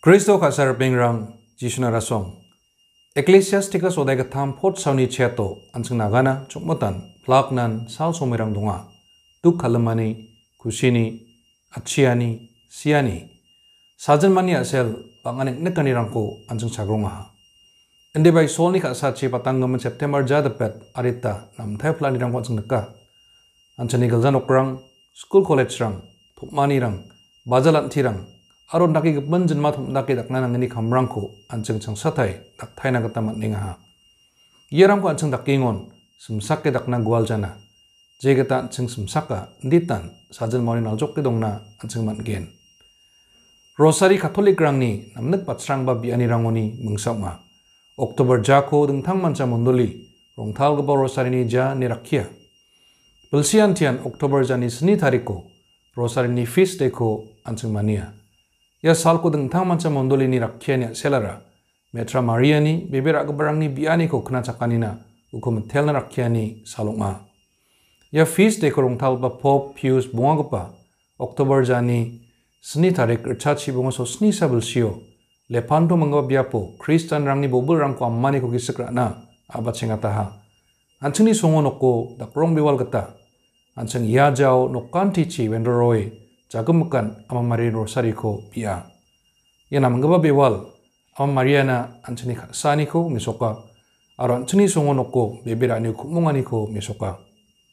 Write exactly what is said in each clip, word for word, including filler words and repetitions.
Kristo kasar pengrang jisuna rasong. Ecclesiasticus odai katam pot sauni cheto anseng nagana chukmotan plaknan sal somerang donga. Duk kalemani, kusini, achiani, siani. Sajen mani asel panganek nekani rangko anseng sagronga. Ende bai sol ni kasa che patanggaman September jadapet arita nam thai plan rang anseng neka. Anseng nigeljan okrang, school college rang, thupmani rang, bajalan tirang. Aron daki gepen jenma thum daki dakna nangani kamrangko anceng chang satai dak thai na kata matninga ha. Ierang ko anceng dakingon semsak ke dakna gwal jana. Je kata anceng semsaka nditan sajel mawni naljok ke dongna anceng matgen. Rosari Katolik rangni namnek patsrang ba biani rangoni mengsaunga. Oktober jako dengtang manca mondoli rongtal geba rosari ni ja nirakia. Pelsian tian Oktober jani seni tariko rosari ni feast day ko anceng mania. Ya salko dengtang manca mondoli ni rakyanya selara. Metra Mariani beberak kebarang ni biani ko kena cakanina. Uko metel na rakyani salunga. Ya feast day ko rongtal ba Pope Pius bunga gepa. Oktober jani seni tarik ercaci bunga so seni sabel sio. Lepanto mengapa biapo Kristen rang ni bobel rang ko ammani ko gisek rakna. Abat singataha. Anceng ni songo noko dakrong bewal geta. Anceng ia jauh nokan tici wendoroi. Jagemekan ama Marian Rosari ko pia. Yana menggaba bewal ama Mariana anceni sani ko mesoka. Aro anceni songono ko beberani ko mungani ko mesoka.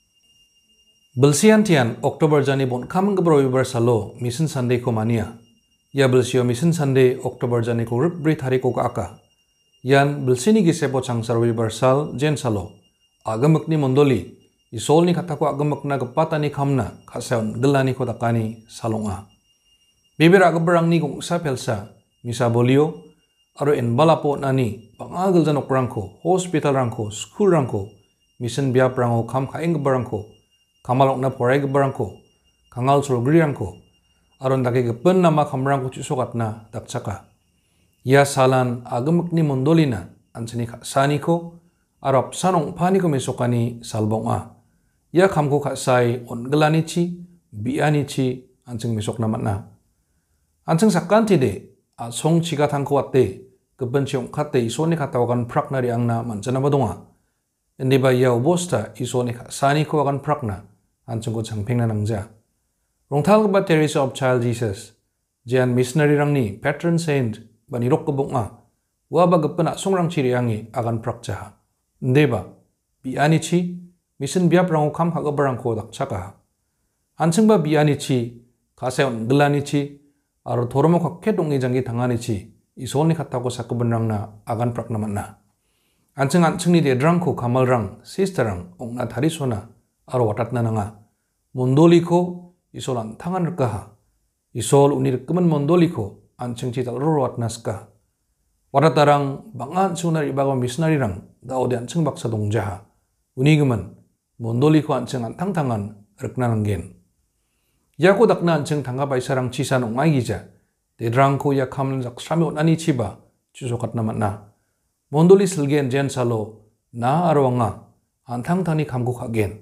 Belsian tian Oktober jani bon kam gebro wibar salo mission Sunday ko mania. Ya belsio mission Sunday Oktober jani ko ribri hari ko aka. Yan belsini gisepo changsar wibar sal jen salo. Agamekni mondoli. Isol ni kataku agamak na gepatani kamna kasayon gelani ko takani salonga. Bibira geberang ni kung sa pelsa misa bolio aro en balapo nani pangagal janok rangko hospital rangko school rangko mission biap rango kam kaing geberangko kamalok na porai geberangko kangal solgri rangko aron dake gepen nama kamrangko cusokat na dakcaka. Ya salan agamak ni mondolina anseni sani ko arop sanong pani ko mesokani salbonga. Ya kamko kasai on gelani ci, biani ci, anceng mesok namat na. Anceng sakanti de, asong ciga tangko wate, kebenciong kate isone katawakan prakna di angna mancana badonga. Ende ba ya ubosta isone kasani ko akan prakna, anceng ko changpeng na nangja. Rongtal kebat Teresa of Child Jesus, jian missionary rang ni patron saint banirok kebonga, waba gepen asong rang ciri angi akan prakja. Ende ba, biani ci, mission biap rango kam haga barang ko dak caka. Anceng ba biani ci, kaseon gelani ci, aro toromo kaket dongi janggi tangani ci, isol ni kata ko sakebenrang na agan prak naman na. Anceng anceng ni dedrang ko kamal rang, sister rang, ong na tari sona, aro watat na nga. Mondoli ko, isol ang tangan rekaha. Isol unir kemen mondoli ko, anceng cital ruruat naska. Watat arang, bangan sunar ibaga misnari rang, dao de anceng baksa dong jaha. Unigemen, mondoli ko anceng antang tangan rekna nanggen. Ya ko dakna anceng tangga bai sarang cisan ongai gija. Dedrang ko ya kamlen jak sami onani ciba cusokat namat na. Mondoli selgen jen salo na arwanga antang tani kamku kagen.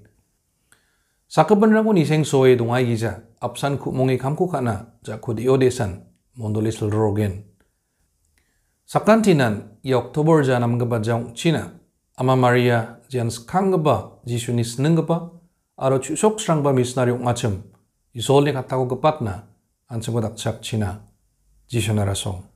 Sakeben rangu niseng soe dongai gija apsan ku mongi kamku kana jakku diodesan mondoli selrogen. Sakantinan ya Oktober janam gebat jang Cina. Ama Maria jan skang geba Jisu ni seneng geba aro cusok serang ba misnari ngacem isol ni kataku gepatna ancem godak cak Cina Jisu narasong.